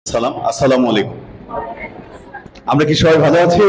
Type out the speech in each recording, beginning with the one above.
আসসালামু আলাইকুম। আমরা কি সবাই ভালো আছি?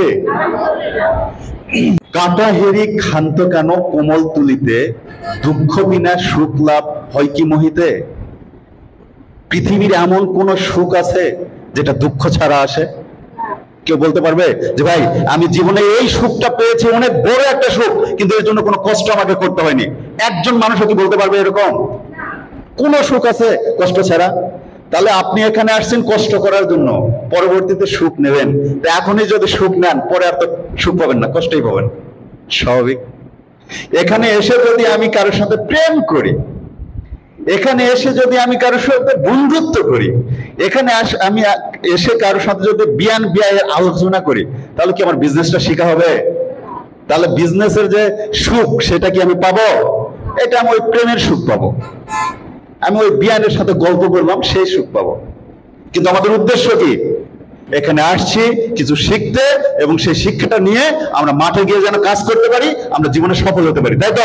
কাঁটা হেরি ক্ষান্ত কেন কোমল তুলিতে, দুঃখ বিনা সুখ লাভ হয় কি মোহিতে? পৃথিবীর এমন কোন সুখ আছে যেটা দুঃখ ছাড়া আসে? কেউ বলতে পারবে যে ভাই আমি জীবনে এই সুখটা পেয়েছি, অনেক বড় একটা সুখ, কিন্তু এর জন্য কোনো কষ্ট আমাকে করতে হয়নি? একজন মানুষও কি বলতে পারবে এরকম? কোন সুখ আছে কষ্ট ছাড়া? তাহলে আপনি এখানে আসছেন কষ্ট করার জন্য, পরবর্তীতে সুখ নেবেন। তো এখনই যদি সুখ নেন, পরে আর তো সুখ পাবেন না, কষ্টই পাবেন, স্বাভাবিক। এখানে এসে যদি আমি কারোর সাথে প্রেম করি, এখানে এসে যদি আমি কারোর সাথে বন্ধুত্ব করি, এখানে আমি এসে কারোর সাথে যদি বিয়ান বিয়ায়ের আলোচনা করি, তাহলে কি আমার বিজনেসটা শিখা হবে? তাহলে বিজনেসের যে সুখ সেটা কি আমি পাবো? এটা আমি ওই প্রেমের সুখ পাবো, আমি ওই বিয়ানের সাথে গল্প করলাম, সেই সুখ পাবো। কিন্তু আমাদের উদ্দেশ্য কি? এখানে আসছি কিছু শিখতে, এবং সেই শিক্ষাটা নিয়ে আমরা মাঠে গিয়ে যেন কাজ করতে পারি, আমরা জীবনে সফল হতে পারি, তাই তো?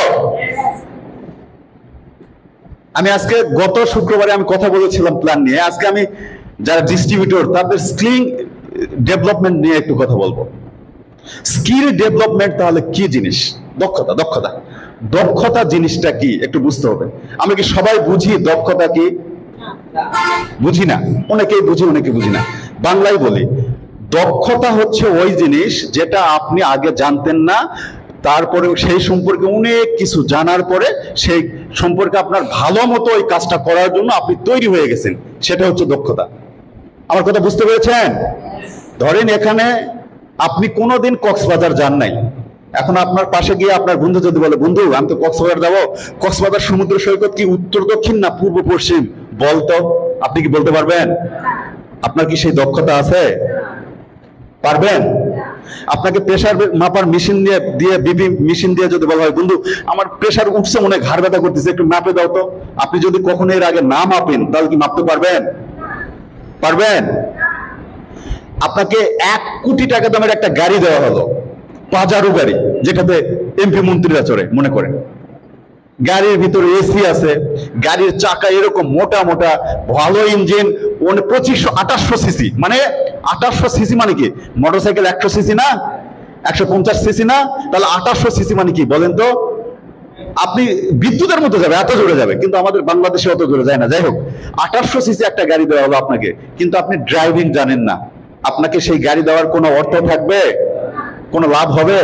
আমি আজকে গত শুক্রবারে আমি কথা বলেছিলাম প্ল্যান নিয়ে। আজকে আমি যারা ডিস্ট্রিবিউটর তাদের স্কিল ডেভেলপমেন্ট নিয়ে একটু কথা বলবো। স্কিল ডেভেলপমেন্ট তাহলে কি জিনিস? দক্ষতা। দক্ষতা দক্ষতা জিনিসটা কি একটু বুঝতে হবে। আমরা কি সবাই বুঝি দক্ষতা কি? বুঝি না, অনেকেই বুঝি, অনেকে বুঝি না। বাংলায় বলি, দক্ষতা হচ্ছে ওই জিনিস যেটা আপনি আগে জানতেন না, তারপরে সেই সম্পর্কে অনেক কিছু জানার পরে সেই সম্পর্কে আপনার ভালো মতো ওই কাজটা করার জন্য আপনি তৈরি হয়ে গেছেন, সেটা হচ্ছে দক্ষতা। আমার কথা বুঝতে পেরেছেন? ধরেন এখানে আপনি কোনোদিন কক্সবাজার যান নাই, এখন আপনার পাশে গিয়ে আপনার বন্ধু যদি বলে, বন্ধু আমি তো কক্সবাজার যাবো, কক্সবাজার সমুদ্র সৈকত কি উত্তর দক্ষিণ না পূর্ব পশ্চিম বলতো, আপনি কি বলতে পারবেন? আপনার কি সেই দক্ষতা আছে? পারবেন? আপনাকে প্রেসার মাপার মেশিন দিয়ে বিপি মেশিন দিয়ে যদি বলা হয়, বন্ধু আমার প্রেসার উঠছে, মনে ঘাড় ব্যথা করতেছে, একটু মাপে দাও তো, আপনি যদি কখনো এর আগে না মাপেন তাহলে কি মাপতে পারবেন? পারবেন? আপনাকে 1 কোটি টাকা দামের একটা গাড়ি দেওয়া হলো, পাজারো গাড়ি, যেটাতে এমপি মন্ত্রীরা চড়ে, মনে করেন। গাড়ির ভিতরে এসি আছে, গাড়ির চাকা এরকম মোটা মোটা, ভালো ইঞ্জিন, 2500-2800 সিসি। মানে 2800 সিসি মানে কি? মোটরসাইকেল 100 সিসি না, 150 সিসি না, তাহলে 2800 সিসি মানে কি বলেন তো? আপনি বিদ্যুতের মতো যাবে, এত জোরে যাবে, কিন্তু আমাদের বাংলাদেশে অত জোরে যায় না। যাই হোক, 2800 সিসি একটা গাড়ি দেওয়া হলো আপনাকে, কিন্তু আপনি ড্রাইভিং জানেন না। আপনাকে সেই গাড়ি দেওয়ার কোনো অর্থ থাকবে? কোনো লাভ হবে?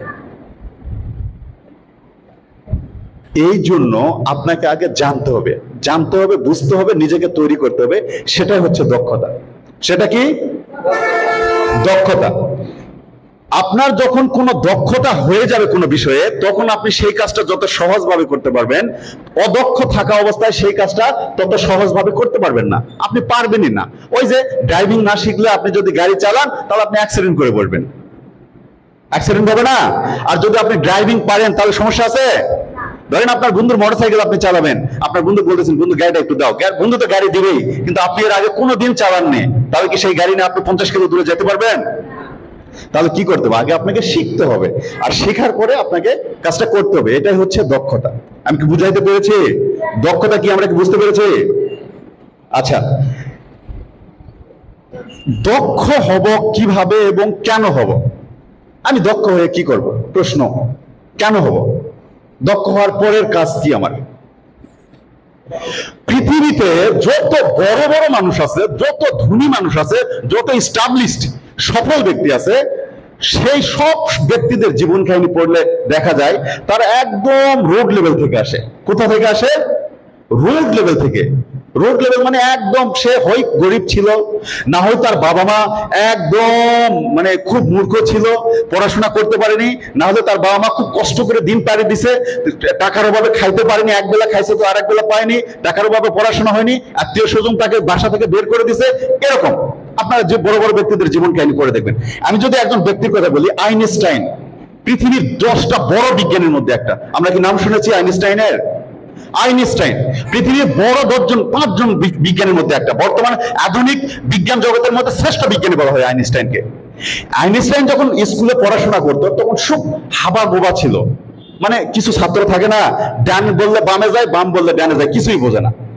এই জন্য আপনাকে আগে জানতে হবে, বুঝতে হবে, নিজেকে তৈরি করতে হবে। সেটাই হচ্ছে দক্ষতা। সেটা কি? দক্ষতা। আপনার যখন কোনো দক্ষতা হয়ে যাবে কোনো বিষয়ে, তখন আপনি সেই কাজটা যত সহজভাবে করতে পারবেন। অদক্ষ থাকা অবস্থায় সেই কাজটা তত সহজভাবে করতে পারবেন না, আপনি পারবেনই না। ওই যে ড্রাইভিং না শিখলে আপনি যদি গাড়ি চালান, তাহলে আপনি অ্যাক্সিডেন্ট করে পড়বেন, অ্যাক্সিডেন্ট হবে না? আর যদি আপনি ড্রাইভিং পারেন, তাহলে সমস্যা আছে? ধরেন আপনার বন্ধুর মোটরসাইকেল আপনি চালাবেন, আপনার বন্ধু বলতেছেন, বন্ধু গাড়িটা একটু দাও, বন্ধু তো গাড়ি দিবেই, কিন্তু আপনি এর আগে কোনোদিন চালাননি, তাহলে কি সেই গাড়ি নিয়ে আপনি 50 কিলো দূরে যেতে পারবেন? তাহলে কি করতে হবে? আগে আপনাকে শিখতে হবে, আর শেখার পরে আপনাকে কাজটা করতে হবে। এটাই হচ্ছে দক্ষতা। আমি কি বুঝাইতে পেরেছি? দক্ষতা কি আমরা কি বুঝতে পেরেছি? আচ্ছা, দক্ষ হব কিভাবে এবং কেন হব? আমি দক্ষ হয়ে কি করব? প্রশ্ন, কেন হব? দক্ষ হওয়ার পরের কাজ কি আমার? পৃথিবীতে যত বড় বড় মানুষ আছে, যত ধনী মানুষ আছে, যত এস্টাবলিশড সফল ব্যক্তি আছে, সেই সব ব্যক্তিদের জীবন কাহিনী পড়লে দেখা যায় তারা একদম রোড লেভেল থেকে আসে। কোথা থেকে আসে? রোড লেভেল থেকে। রোড লেভেল মানে একদম সে হয় গরিব ছিল, না হয় তার বাবা মা একদম মানে খুব মূর্খ ছিল, পড়াশোনা করতে পারেনি, না হলে তার বাবা মা খুব কষ্ট করে দিন পাড়ি দিছে, টাকার অভাবে খাইতে পারেনি, একবেলা খাইছে তো আর একবেলা পায়নি, টাকার অভাবে পড়াশোনা হয়নি, আত্মীয় স্বজন তাকে বাসা থেকে বের করে দিছে, এরকম। আপনারা যে বড় বড় ব্যক্তিদের জীবন কাহিনী পড়ে দেখবেন। আমি যদি একজন ব্যক্তির কথা বলি, আইনস্টাইন পৃথিবীর 10টা বড় বিজ্ঞানীর মধ্যে একটা। আমরা কি নাম শুনেছি আইনস্টাইনের? আইনস্টাইন পৃথিবীর বড় 5জন বিজ্ঞানীর মধ্যে একটা। বর্তমানে আধুনিক বিজ্ঞান জগতের মধ্যে শ্রেষ্ঠ বিজ্ঞানী বলা হয় আইনস্টাইনকে। আইনস্টাইন যখন স্কুলে পড়াশোনা করতো, তখন খুব হাবা গোবা ছিল। মানে কিছু ছাত্র থাকে না, ডান বললে বামে যায়, বাম বললে ডানে যায়, কিছুই বোঝে না।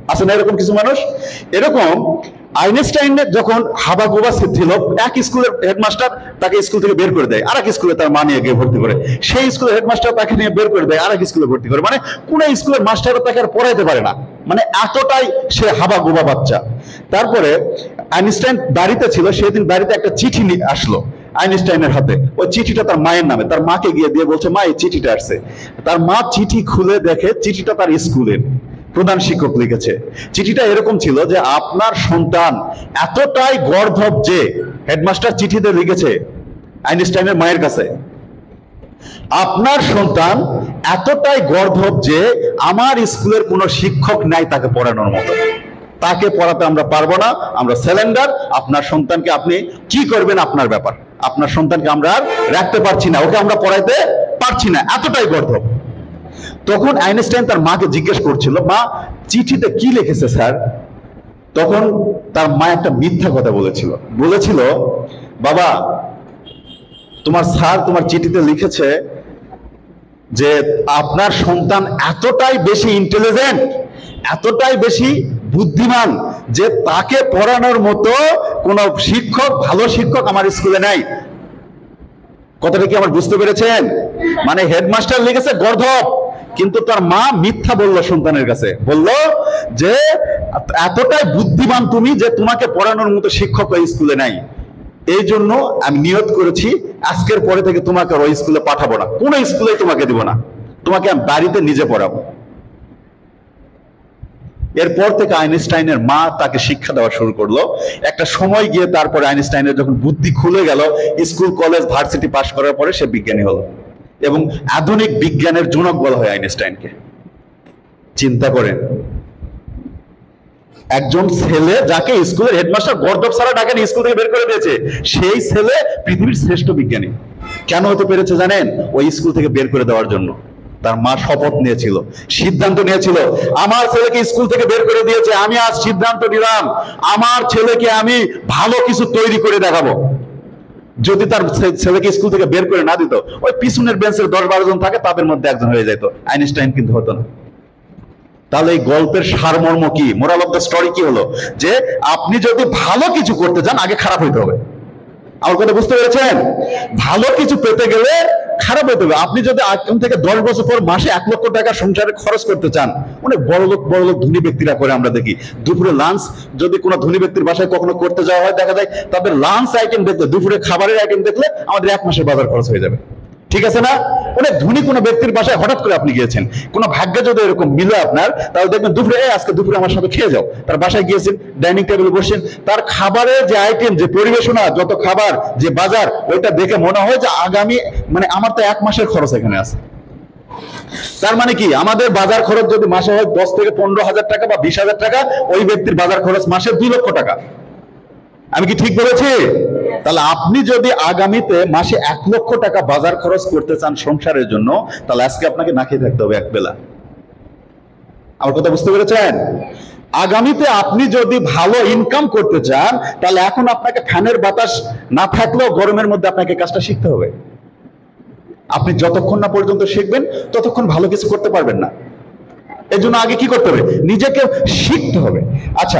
আছে না এরকম কিছু মানুষ? এরকম আইনস্টাইনের যখন হাবাগোবা ছিল, এক স্কুলের হেডমাস্টার তাকে স্কুল থেকে বের করে দেয়, আর এক স্কুলে তার মা নিয়ে গিয়ে ভর্তি করে, সেই স্কুলের হেডমাস্টার তাকে নিয়ে বের করে দেয়, আর এক স্কুলে ভর্তি করে, মানে কোন স্কুলের মাস্টারও তাকে আর পড়াইতে পারে না, মানে এতটাই সে হাবাগোবা বাচ্চা। তারপরে আইনস্টাইন বাড়িতে ছিল, সেদিন বাড়িতে একটা চিঠি আসলো আইনস্টাইনের হাতে, ওই চিঠিটা তার মায়ের নামে, তার মাকে গিয়ে দিয়ে বলছে, মা এই চিঠিটা আসছে। তার মা চিঠি খুলে দেখে চিঠিটা তার স্কুলের প্রধান শিক্ষক লিখেছে। চিঠিটা এরকম ছিল যে আপনার সন্তান এতটাই গর্ধব যে, হেডমাস্টার চিঠিতে লিখেছে আইনস্টাইনের মায়ের কাছে, আপনার সন্তান এতটাই গর্ধব যে আমার স্কুলের কোনো শিক্ষক নাই তাকে পড়ানোর মতো, তাকে পড়াতে আমরা পারবো না, আমরা সিলিন্ডার, আপনার সন্তানকে আপনি কি করবেন আপনার ব্যাপার, আপনার সন্তানকে আমরা আর রাখতে পারছি না, ওকে আমরা পড়াইতে পারছি না, এতটাই গর্ধব। তখন আইনস্টাইন তার মাকে জিজ্ঞেস করছিল, মা চিঠিতে কি লিখেছে স্যার? তখন তার মা একটা মিথ্যা কথা বলেছিল, বাবা তোমার স্যার তোমার চিঠিতে লিখেছে যে আপনার সন্তান এতটাই বেশি ইন্টেলিজেন্ট, এতটাই বেশি বুদ্ধিমান যে তাকে পড়ানোর মতো কোন শিক্ষক, ভালো শিক্ষক আমার স্কুলে নাই। কথাটা কি আমার বুঝতে পেরেছেন? মানে হেডমাস্টার লিখেছে গর্ধব, কিন্তু তার মা মিথ্যা বলল সন্তানের কাছে, বলল যে এতটাই বুদ্ধিমান তুমি যে তোমাকে পড়ানোর মতো শিক্ষক ওই স্কুলে নাই, এই জন্য আমি নিয়ত করেছি আজকের পরে থেকে তোমাকে ওই স্কুলে পাঠাবো না, কোন স্কুলে তোমাকে দিব না, তোমাকে আমি বাড়িতে নিজে পড়াবো। এরপর থেকে আইনস্টাইনের মা তাকে শিক্ষা দেওয়া শুরু করলো। একটা সময় গিয়ে তারপরে আইনস্টাইনের যখন বুদ্ধি খুলে গেল, স্কুল কলেজ ভার্সিটি পাশ করার পরে সে বিজ্ঞানী হলো এবং আধুনিক বিজ্ঞানের জনক বলা হয় আইনস্টাইনকে। চিন্তা করেন, একজন ছেলে যাকে স্কুলের হেডমাস্টার গর্দব সারা ডাকেন, স্কুল থেকে বের করে দিয়েছে, সেই ছেলে পৃথিবীর শ্রেষ্ঠ বিজ্ঞানী। কেন হতে পেরেছে জানেন? ওই স্কুল থেকে বের করে দেওয়ার জন্য তার মা শপথ নিয়েছিল, সিদ্ধান্ত নিয়েছিল, আমার ছেলেকে স্কুল থেকে বের করে দিয়েছে, আমি আজ সিদ্ধান্ত নিলাম আমার ছেলেকে আমি ভালো কিছু তৈরি করে দেখাবো। যদি তার ছেলেকে স্কুল থেকে বের করে না দিত, ওই পিছনের বেঞ্চের 10-12 জন থাকে, তাদের মধ্যে একজন হয়ে যেত, আইনস্টাইন কিন্তু হতো না। তাহলে এই গল্পের সারমর্ম কি, মোরাল অফ দ্য স্টোরি কি হলো? যে আপনি যদি ভালো কিছু করতে চান, আগে খারাপ হইতে হবে। আমার কথা বুঝতে পেরেছেন? ভালো কিছু পেতে গেলে খারাপ হতে হবে। আপনি যদি এখন থেকে 10 বছর পর মাসে 1 লক্ষ টাকা সংসারে খরচ করতে চান, অনেক বড় লোক ধনী ব্যক্তিরা করে, আমরা দেখি দুপুরে লাঞ্চ যদি কোনো ধনী ব্যক্তির বাসায় কখনো করতে যাওয়া হয়, দেখা যায় তাদের লাঞ্চ আইটেম দেখলে, দুপুরে খাবারের আইটেম দেখলে আমাদের 1 মাসের বাজার খরচ হয়ে যাবে। ঠিক আছে না? অনেক ধনী কোনো ব্যক্তির বাসায় হঠাৎ করে আপনি গিয়েছেন, কোনো ভাগ্যে যদি এরকম মিলে আপনার, তাহলে দেখবেন দুপুরে আজকে দুপুরে আমার সাথে খেয়ে যাও, তার বাসায় গিয়েছেন, ডাইনিং টেবিলে বসেন, তার খাবারের যে আইটেম, যে পরিবেশনা, যত খাবার, যে বাজার, ওইটা দেখে মনে হয় যে আগামী, মানে আমার তো 1 মাসের খরচ এখানে আছে। তার মানে কি, আমাদের বাজার খরচ যদি মাসে হয় 10 থেকে 15,000 টাকা বা 20,000 টাকা, ওই ব্যক্তির বাজার খরচ মাসে 2 লক্ষ টাকা। আমি কি ঠিক বলেছি? তাহলে আপনি যদি আগামীতে মাসে 1 লক্ষ টাকা বাজার খরচ করতে চান সংসারের জন্য, তাহলে আজকে আপনাকে না খেয়ে থাকতে হবে এক বেলা। আমার কথা বুঝতে পেরেছেন? আগামীতে আপনি যদি ভালো ইনকাম করতে চান, তাহলে এখন আপনাকে ফ্যানের বাতাস না থাকলেও গরমের মধ্যে আপনাকে কাজটা শিখতে হবে। আপনি যতক্ষণ না পর্যন্ত শিখবেন, ততক্ষণ ভালো কিছু করতে পারবেন না। এর জন্য আগে কি করতে হবে? নিজেকে শিখতে হবে। আচ্ছা,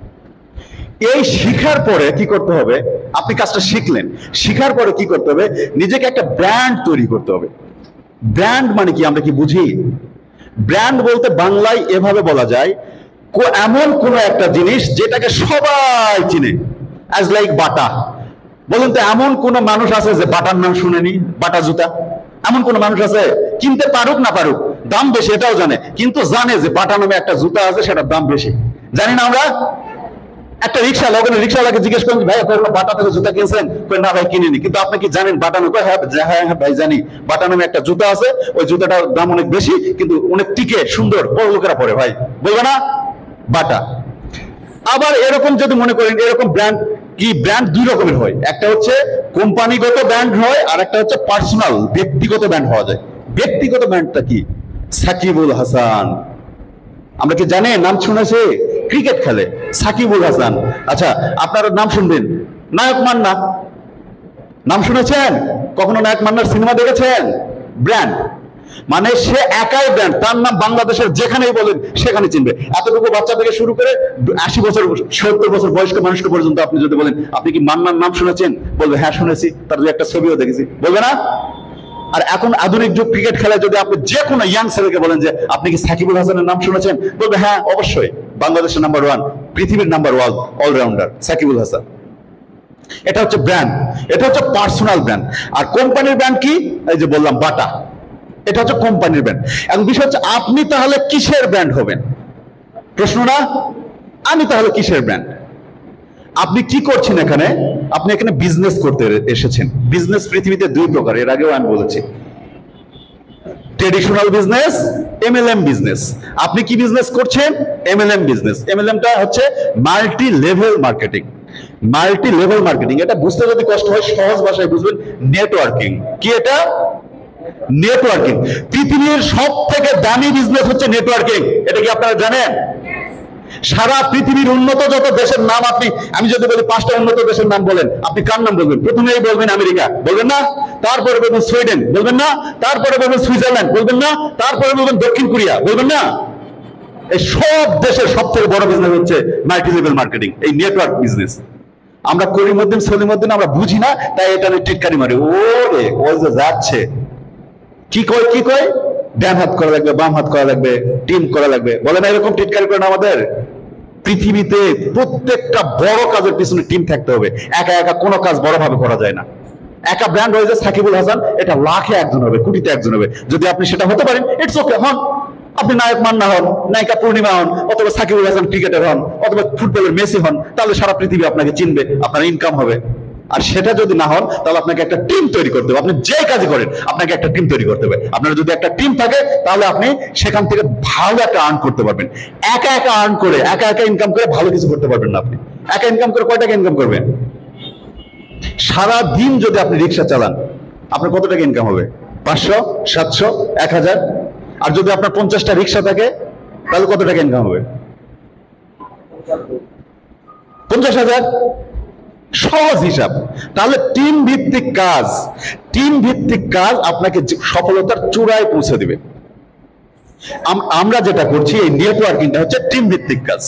এই শিখার পরে কি করতে হবে? আপনি কাজটা শিখলেন, শিখার পরে কি করতে হবে? নিজেকে একটা ব্র্যান্ড তৈরি করতে হবে। ব্র্যান্ড মানে কি, আমরা কি বুঝি? ব্র্যান্ড বলতে বাংলায় এভাবে বলা যায়, এমন কোন একটা জিনিস যেটাকে সবাই চিনে, অ্যাজ লাইক বাটা। বলুন তো, এমন কোন মানুষ আছে যে বাটার নাম শুনেনি? বাটা জুতা, এমন কোন মানুষ আছে? কিনতে পারুক না পারুক, দাম বেশি এটাও জানে, কিন্তু জানে যে বাটা নামে একটা জুতা আছে, সেটার দাম বেশি। জানি না আমরা? একটা রিক্সাওয়ালাকে জিজ্ঞেস করেন, ভাই কখনো বাটা থেকে জুতা কিনছেন? না ভাই কিনিনি। কিন্তু আপনি কি জানেন বাটা নামে? হ্যাঁ ভাই জানি, বাটা নামে একটা জুতা আছে, ওই জুতাটার দাম অনেক বেশি, কিন্তু অনেক টিকে, সুন্দর, বড় লোকেরা পরে। ভাই বলবে না? বাটা। আবার এরকম যদি মনে করেন, এরকম ব্র্যান্ড কি, ব্র্যান্ড 2 রকমের হয়, একটা হচ্ছে কোম্পানিগত ব্র্যান্ড হয়, আর একটা হচ্ছে পার্সোনাল, ব্যক্তিগত ব্র্যান্ড হওয়া যায়। ব্যক্তিগত ব্র্যান্ডটা কি? সাকিবুল হাসান, আমরা কি জানেন? নাম শুনেছে, ক্রিকেট খেলে সাকিবুল হাসান। আচ্ছা, আপনারা নাম শুনবেন, নায়ক মান্না, নাম শুনেছেন? কখনো নায়ক মান্নার সিনেমা দেখেছেন? ব্র্যান্ড। মানে সে একাই ব্র্যান্ড, তার নাম বাংলাদেশের যেখানেই বলেন সেখানে চিনবে। এতটুকু বাচ্চা থেকে শুরু করে 80 বছর 70 বছর বয়স্ক মানুষকে পর্যন্ত আপনি যদি বলেন আপনি কি মান্নার নাম শুনেছেন, বলবে হ্যাঁ শুনেছি, তার একটা ছবিও দেখেছি, বলবে না? আর এখন আধুনিক যুগ ক্রিকেট খেলায় যদি আপনি যে কোনো ইয়াং ছেলেকে বলেন যে আপনি কি সাকিবুল হাসানের নাম শুনেছেন, বলবে হ্যাঁ অবশ্যই, বাংলাদেশের নাম্বার 1, পৃথিবীর নাম্বার 1 অলরাউন্ডার সাকিবুল হাসান। এটা হচ্ছে ব্র্যান্ড, এটা হচ্ছে পার্সোনাল ব্র্যান্ড। আর কোম্পানির ব্র্যান্ড কি? এই যে বললাম বাটা, এটা হচ্ছে কোম্পানির ব্র্যান্ড। এখন বিষয় হচ্ছে আপনি তাহলে কিসের ব্র্যান্ড হবেন, প্রশ্ন না? আমি তাহলে কিসের ব্র্যান্ড? আপনি কি করছেন এখানে? আপনি এখানে বিজনেস করতে এসেছেন। বিজনেস পৃথিবীতে দুই প্রকার, এর আগেও আমি বলেছি, ট্রেডিশনাল বিজনেস, এমএলএম বিজনেস। আপনি কি বিজনেস করছেন? MLM business. এমএলএমটা হচ্ছে multi level marketing. Multi level marketing, এটা বুঝতে যদি কষ্ট হয় সহজ ভাষায় বুঝবেন, নেটওয়ার্কিং। কি এটা? নেটওয়ার্কিং। পৃথিবীর সব থেকে দামি বিজনেস হচ্ছে নেটওয়ার্কিং। এটা কি আপনারা জানেন? সারা পৃথিবীর উন্নত যত দেশের নাম আমি যদি বলি 5টা উন্নত দেশের নাম বলেন, আপনি কার নাম বলবেন? প্রথমেই বলবেন আমেরিকা, বলবেন না? তারপরে বলবেন সুইডেন, বলবেন না? তারপরে বলবেন সুইজারল্যান্ড, বলবেন না? তারপরে বলবেন দক্ষিণ কোরিয়া, বলবেন না? এই সব দেশের সব থেকে বড় বিজনেস হচ্ছে মাল্টি লেভেল মার্কেটিং, এই নেটওয়ার্ক বিজনেস। আমরা করিমউদ্দিন সলিমউদ্দিন আমরা বুঝি না, তাই এটা নিয়ে টিটকারি মারি, ওরে ও যে যাচ্ছে, কি কয় ডান হাত করা লাগবে, বাম হাত করা লাগবে, টিম করা লাগবে, বলে না এরকম টিটকারি করে না? আমাদের পৃথিবীতে প্রত্যেকটা বড় কাজের পিছনে টিম থাকতে হবে। একা একা কোনো কাজ বড়ভাবে করা যায় না। একা ব্র্যান্ড হয়ে যায় সাকিবুল হাসান, এটা লাখে একজন হবে, কোটিতে একজন হবে। যদি আপনি সেটা হতে পারেন, ইটস ওকে, হন। আপনি নায়ক মান্না হন, নায়িকা পূর্ণিমা হন, অথবা সাকিবুল হাসান ক্রিকেটার হন, অথবা ফুটবলের মেসি হন, তাহলে সারা পৃথিবী আপনাকে চিনবে, আপনার ইনকাম হবে। আর সেটা যদি না হন, তাহলে আপনাকে একটা টিম তৈরি করতে হবে। আপনি যে কাজই করেন আপনাকে একটা টিম তৈরি করতে হবে। আপনার যদি একটা টিম থাকে, তাহলে আপনি সেখান থেকে ভালো একটা আর্ন করতে পারবেন। একা একা আর্ন করে, একা একা ইনকাম করে ভালো কিছু করতে পারবেন না। আপনি একা ইনকাম করে কয় টাকা ইনকাম করবেন? সারা দিন যদি আপনি রিক্সা চালান, আপনার কত টাকা ইনকাম হবে? 500, 700, 1000। আর যদি আপনার 50টা রিক্সা থাকে, তাহলে কত টাকা ইনকাম হবে? 50,000। সহজ হিসাব। তাহলে টিম ভিত্তিক কাজ আপনাকে সফলতার চূড়ায় পৌঁছে দিবে। আমরা যেটা করছি এই নেটওয়ার্কিংটা হচ্ছে টিম ভিত্তিক কাজ।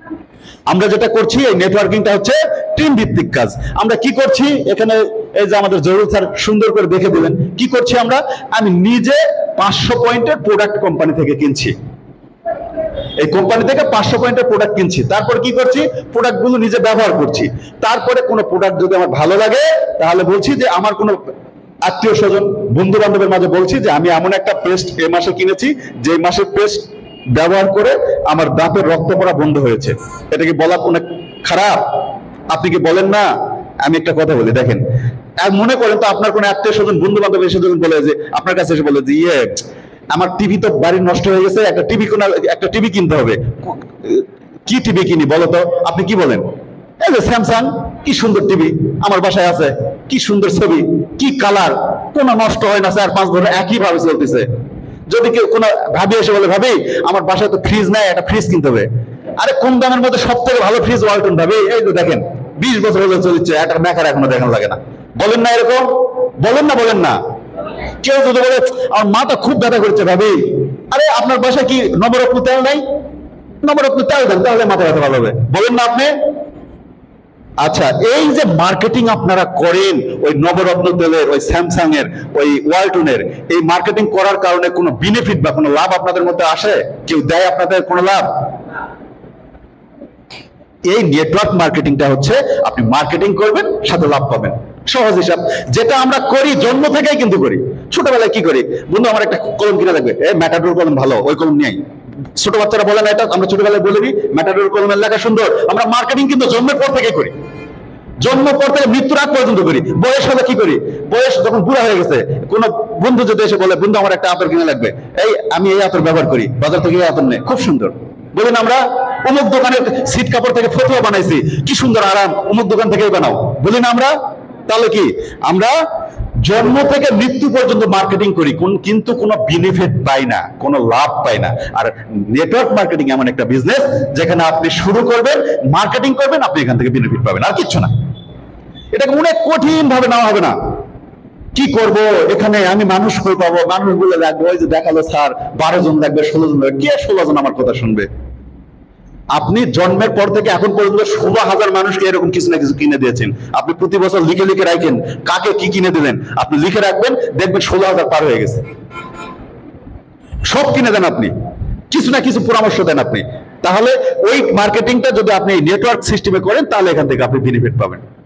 আমরা কি করছি এখানে? এই যে আমাদের জরুর স্যার সুন্দর করে দেখে দিলেন, কি করছি আমরা? আমি নিজে 500 পয়েন্টের প্রোডাক্ট কোম্পানি থেকে কিনছি। এই কোম্পানি থেকে 500 পয়েন্টের প্রোডাক্ট কিনছি। তারপর কি করছি? প্রোডাক্টগুলো নিজে ব্যবহার করছি। তারপরে কোনো প্রোডাক্ট যদি আমার ভালো লাগে, তাহলে বলছি যে আমার কোনো আত্মীয় স্বজন বন্ধু বান্ধবের মাঝে বলছি যে আমি এমন একটা পেস্ট এই মাসে কিনেছি, যে মাসের পেস্ট ব্যবহার করে আমার দাঁতের রক্ত পড়া বন্ধ হয়েছে। এটা কি বলা কোনো খারাপ? আপনি কি বলেন না? আমি একটা কথা বলি, দেখেন, মনে করেন তো আপনার কোনো আত্মীয় স্বজন বন্ধু বান্ধব এসে যখন বলে যে আপনার কাছে এসে বলে যে আমার টিভি তো বাড়ির নষ্ট হয়ে গেছে, একটা টিভি কিনতে হবে। কি টিভি কিনি বলো তো? আপনি কি বলেন? এই যে স্যামসাং, কি সুন্দর টিভি আমার বাসায় আছে, কি সুন্দর ছবি, কি কালার, কোনো নষ্ট হয় না, 4-5 বছর একই ভাবে চলতেছে। যদি কেউ কোনো ভাবি এসে বলে ভাবি আমার বাসায় তো ফ্রিজ নাই, একটা ফ্রিজ কিনতে হবে। আরে কোন দামের মধ্যে সব থেকে ভালো ফ্রিজ ওয়ালটন, ভাবি এই তো দেখেন 20 বছর হলে চলছে, একটা মেকার এখনো দেখানো লাগে না। বলেন না এরকম? বলেন না? কেউ যদি বলে আমার মাথা খুব ব্যথা করছে ভাবি, আরে আপনার বাসায় কি নবরত্ন তেল নাই? নবরত্ন তেল দেন, তাহলে মাথা ব্যথা ভালো হবে। বলেন না আপনি? আচ্ছা, এই যে মার্কেটিং আপনারা করেন ওই নবরত্ন তেলের, ওই স্যামসাং এর, ওই ওয়ালটনের, এই মার্কেটিং করার কারণে কোনো বেনিফিট বা কোনো লাভ আপনাদের মধ্যে আসে? কেউ দেয় আপনাদের কোনো লাভ? এই নেটওয়ার্ক মার্কেটিংটা হচ্ছে আপনি মার্কেটিং করবেন, সাথে লাভ পাবেন। সহজ হিসাব, যেটা আমরা করি জন্ম থেকেই কিন্তু করি। ছোটবেলায় কি করি? বন্ধু আমার একটা কলম কিনা লাগবে, ম্যাটাডোর কলম ভালো, ওই কলম নিয়ে। ছোট বাচ্চারা বলে না এটা? আমরা ছোটবেলায় বলে দিই ম্যাটাডোর কলমের লেখা সুন্দর। আমরা মার্কেটিং কিন্তু জন্মের পর থেকে করি, জন্মের পর থেকে মৃত্যুর আগ পর্যন্ত করি। বয়স হলে কি করি? বয়স যখন বুড়া হয়ে গেছে, কোন বন্ধু যদি এসে বলে বন্ধু আমার একটা আতর কিনা লাগবে, আমি এই আতর ব্যবহার করি, বাজার থেকে এই আতর নেই, খুব সুন্দর। বলেন আমরা অমুক দোকানের সিট কাপড় থেকে ফতুয়া বানাইছি, কি সুন্দর আরাম, অমুক দোকান থেকেই বানাও, বলি না আমরা? তাহলে কি আমরা জন্ম থেকে মৃত্যু পর্যন্ত মার্কেটিং করি, কিন্তু কোনো বেনিফিট পাই না, কোনো লাভ পাই না। আর নেটওয়ার্ক মার্কেটিং এমন একটা বিজনেস যেখানে আপনি শুরু করবেন, মার্কেটিং করবেন, আপনি এখান থেকে বেনিফিট পাবেন, আর কিচ্ছু না। এটাকে অনেক কঠিন ভাবে নেওয়া হবে না, কি করব, এখানে আমি মানুষ কই পাবো, মানুষগুলো লাগবে, ওই যে দেখালো স্যার 12 জন লাগবে, 16 জন লাগবে, কে 16 জন আমার কথা শুনবে? আপনি জন্মের পর থেকে এখন পর্যন্ত 16,000 মানুষকে এরকম কিছু না কিছু কিনে দিয়েছেন। আপনি প্রতি বছর লিখে লিখে রাখেন কাকে কি কিনে দিলেন, আপনি লিখে রাখবেন, দেখবেন 16,000 পার হয়ে গেছে। সব কিনে দেন আপনি, কিছু না কিছু পরামর্শ দেন আপনি। তাহলে ওই মার্কেটিংটা যদি আপনি নেটওয়ার্ক সিস্টেমে করেন, তাহলে এখান থেকে আপনি বেনিফিট পাবেন।